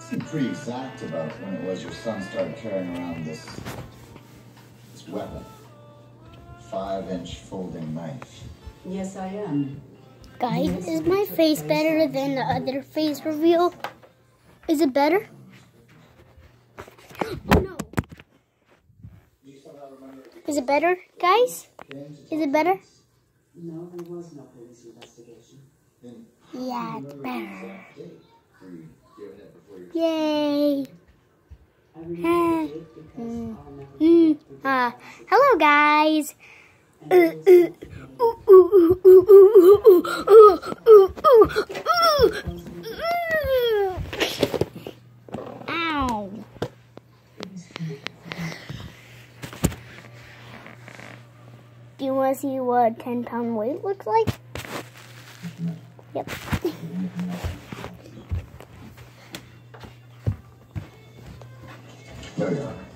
seemed pretty exact about when it was your son started carrying around this weapon. 5-inch folding knife. Yes, I am. Guys, is my face better than the other face reveal? Is it better? Oh no. Is it better, guys? Is it better? No, there was no police investigation. Yeah, it's better. Yay. Hello, guys. Ow. Do you want to see what a 10-pound weight looks like? Yep. There you are.